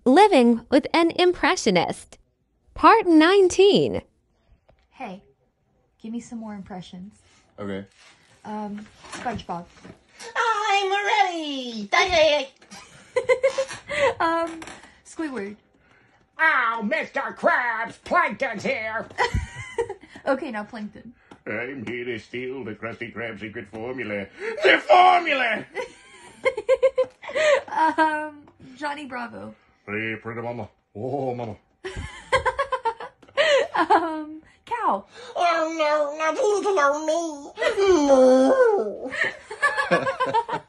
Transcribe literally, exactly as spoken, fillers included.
Living with an Impressionist. Part nineteen. Hey, give me some more impressions. Okay. Um, SpongeBob. I'm ready! um, Squidward. Oh, Mister Krabs, Plankton's here! Okay, now Plankton. I'm here to steal the Krusty Krab secret formula. The formula! um, Johnny Bravo. Hey, pretty mama. Oh, mama. um, Cow. Oh no, not leave alone me! No!